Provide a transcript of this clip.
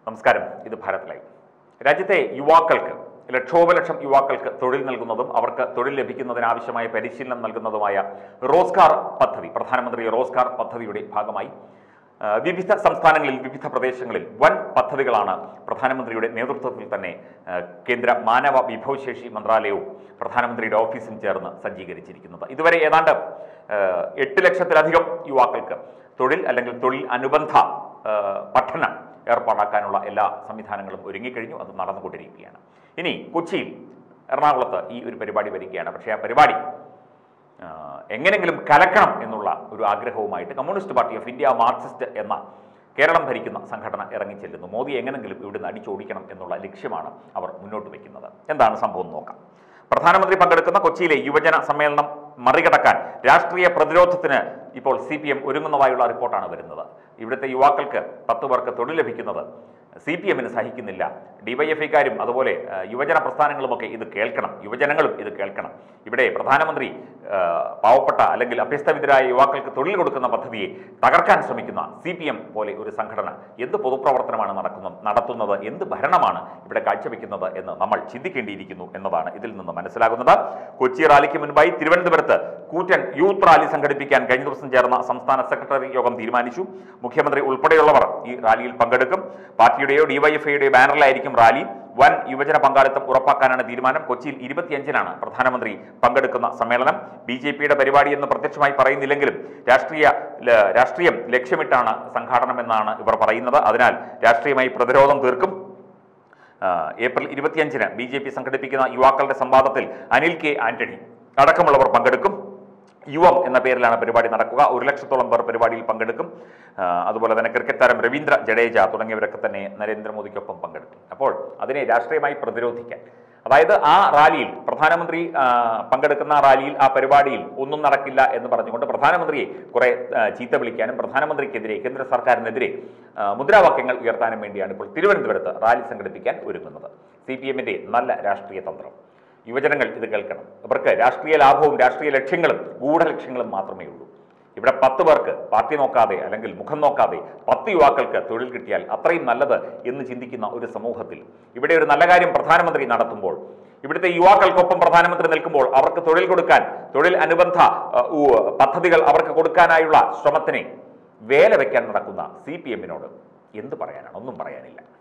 നമസ്കാരം, ഇത് ഭാരത് ലൈവ്. രാജ്യത്തെ യുവാക്കൾക്ക് ലക്ഷോപലക്ഷം യുവാക്കൾക്ക് തൊഴിൽ നൽകുന്നതും അവർക്ക് തൊഴിൽ ലഭിക്കുന്നതിനാവശ്യമായ പരിശീലനം നൽകുന്നതുമായ റോസ്ഗാർ പദ്ധതി, പ്രധാനമന്ത്രി റോസ്ഗാർ പദ്ധതിയുടെ ഭാഗമായി വിവിധ സംസ്ഥാനങ്ങളിൽ വിവിധ പ്രദേശങ്ങളിൽ വൻ പദ്ധതികളാണ് പ്രധാനമന്ത്രിയുടെ നേതൃത്വത്തിൽ തന്നെ കേന്ദ്ര മാനവ വിഭവശേഷി മന്ത്രാലയവും പ്രധാനമന്ത്രിയുടെ ഓഫീസും ചേർന്ന് സജ്ജീകരിച്ചിരിക്കുന്നത്. ഇതുവരെ ഏതാണ്ട് 8 ലക്ഷത്തിലധികം യുവാക്കൾക്ക് തൊഴിൽ അല്ലെങ്കിൽ തൊഴിൽ അനുബന്ധ പഠനം ഏർപ്പാടാക്കാനുള്ള എല്ലാ സംവിധാനങ്ങളും ഒരുങ്ങിക്കഴിഞ്ഞു. അത് നടന്നുകൊണ്ടിരിക്കുകയാണ്. ഇനി കൊച്ചിയിൽ, എറണാകുളത്ത് ഈ ഒരു പരിപാടി വരികയാണ്. പക്ഷേ ആ പരിപാടി എങ്ങനെങ്കിലും കലക്കണം എന്നുള്ള ഒരു ആഗ്രഹവുമായിട്ട് കമ്മ്യൂണിസ്റ്റ് പാർട്ടി ഓഫ് ഇന്ത്യ മാർക്സിസ്റ്റ് എന്ന കേരളം ഭരിക്കുന്ന സംഘടന ഇറങ്ങിച്ചെല്ലുന്നു. മോദി എങ്ങനെങ്കിലും ഇവിടുന്ന് അടിച്ചോടിക്കണം എന്നുള്ള ലക്ഷ്യമാണ് അവർ മുന്നോട്ട് വയ്ക്കുന്നത്. എന്താണ് സംഭവം നോക്കാം. പ്രധാനമന്ത്രി പങ്കെടുക്കുന്ന കൊച്ചിയിലെ യുവജന സമ്മേളനം മറികടക്കാൻ രാഷ്ട്രീയ പ്രതിരോധത്തിന് ഇപ്പോൾ CPM ഒരുങ്ങുന്നതായുള്ള റിപ്പോർട്ടാണ് വരുന്നത്. ഇവിടുത്തെ യുവാക്കൾക്ക് 10 പേർക്ക് തൊഴിൽ ലഭിക്കുന്നത് CPMന് സഹിക്കുന്നില്ല. DYFIക്കാരും അതുപോലെ യുവജന പ്രസ്ഥാനങ്ങളുമൊക്കെ ഇത് കേൾക്കണം, യുവജനങ്ങളും ഇത് കേൾക്കണം. ഇവിടെ പ്രധാനമന്ത്രി പാവപ്പെട്ട അല്ലെങ്കിൽ അഭ്യസ്തവിദ്യരായ യുവാക്കൾക്ക് തൊഴിൽ കൊടുക്കുന്ന പദ്ധതിയെ തകർക്കാൻ ശ്രമിക്കുന്ന CPM പോലെ ഒരു സംഘടന എന്ത് പൊതുപ്രവർത്തനമാണ് നടത്തുന്നത്, എന്ത് ഭരണമാണ് ഇവിടെ കാഴ്ചവെക്കുന്നത് എന്ന് നമ്മൾ ചിന്തിക്കേണ്ടിയിരിക്കുന്നു എന്നതാണ് ഇതിൽ നിന്ന് മനസ്സിലാകുന്നത്. കൊച്ചി റാലിക്ക് മുൻപായി തിരുവനന്തപുരത്ത് കൂറ്റൻ യൂത്ത് റാലി സംഘടിപ്പിക്കാൻ കഴിഞ്ഞ ദിവസം ചേർന്ന സംസ്ഥാന സെക്രട്ടറി യോഗം തീരുമാനിച്ചു. മുഖ്യമന്ത്രി ഉൾപ്പെടെയുള്ളവർ ഈ റാലിയിൽ പങ്കെടുക്കും. പാർട്ടിയുടെയോ DYFIയുടെയോ ബാനറിലായിരിക്കും റാലി. വൻ യുവജന പങ്കാളിത്തം ഉറപ്പാക്കാനാണ് തീരുമാനം. കൊച്ചിയിൽ 25-നാണ് പ്രധാനമന്ത്രി പങ്കെടുക്കുന്ന സമ്മേളനം. BJPയുടെ പരിപാടി എന്ന് പ്രത്യക്ഷമായി പറയുന്നില്ലെങ്കിലും രാഷ്ട്രീയം ലക്ഷ്യമിട്ടാണ് സംഘാടനമെന്നാണ് ഇവർ പറയുന്നത്. അതിനാൽ രാഷ്ട്രീയമായി പ്രതിരോധം തീർക്കും. ഏപ്രിൽ 25-ന് BJP സംഘടിപ്പിക്കുന്ന യുവാക്കളുടെ സംവാദത്തിൽ അനിൽ K. ആന്റണി അടക്കമുള്ളവർ പങ്കെടുക്കും. യുവം എന്ന പേരിലാണ് പരിപാടി നടക്കുക. 1 ലക്ഷത്തോളം പേർ പരിപാടിയിൽ പങ്കെടുക്കും. അതുപോലെ തന്നെ ക്രിക്കറ്റ് താരം രവീന്ദ്ര ജഡേജ തുടങ്ങിയവരൊക്കെ തന്നെ നരേന്ദ്രമോദിക്കൊപ്പം പങ്കെടുക്കും. അപ്പോൾ അതിനെ രാഷ്ട്രീയമായി പ്രതിരോധിക്കാൻ, അതായത് ആ റാലിയിൽ പ്രധാനമന്ത്രി പങ്കെടുക്കുന്ന റാലിയിൽ, ആ പരിപാടിയിൽ ഒന്നും നടക്കില്ല എന്ന് പറഞ്ഞുകൊണ്ട് പ്രധാനമന്ത്രിയെ കുറെ ചീത്ത വിളിക്കാനും പ്രധാനമന്ത്രിക്കെതിരെ, കേന്ദ്ര സർക്കാരിനെതിരെ മുദ്രാവാക്യങ്ങൾ ഉയർത്താനും വേണ്ടിയാണ് ഇപ്പോൾ തിരുവനന്തപുരത്ത് റാലി സംഘടിപ്പിക്കാൻ ഒരുങ്ങുന്നത്. CPMന്റെ നല്ല രാഷ്ട്രീയ തന്ത്രം. യുവജനങ്ങൾ ഇത് കേൾക്കണം. അവർക്ക് രാഷ്ട്രീയ ലാഭവും രാഷ്ട്രീയ ലക്ഷ്യങ്ങളും ഗൂഢലക്ഷ്യങ്ങളും മാത്രമേ ഉള്ളൂ. ഇവിടെ 10 പേർക്ക് പാർട്ടി നോക്കാതെ അല്ലെങ്കിൽ മുഖം നോക്കാതെ 10 യുവാക്കൾക്ക് തൊഴിൽ കിട്ടിയാൽ അത്രയും നല്ലത് എന്ന് ചിന്തിക്കുന്ന ഒരു സമൂഹത്തിൽ ഇവിടെ ഒരു നല്ല കാര്യം പ്രധാനമന്ത്രി നടത്തുമ്പോൾ, ഇവിടുത്തെ യുവാക്കൾക്കൊപ്പം പ്രധാനമന്ത്രി നിൽക്കുമ്പോൾ അവർക്ക് തൊഴിൽ കൊടുക്കാൻ, തൊഴിൽ അനുബന്ധ പദ്ധതികൾ അവർക്ക് കൊടുക്കാനായുള്ള ശ്രമത്തിനെ വേല വയ്ക്കാൻ നടക്കുന്ന CPMനോട് എന്ത് പറയാനാണ്? ഒന്നും പറയാനില്ല.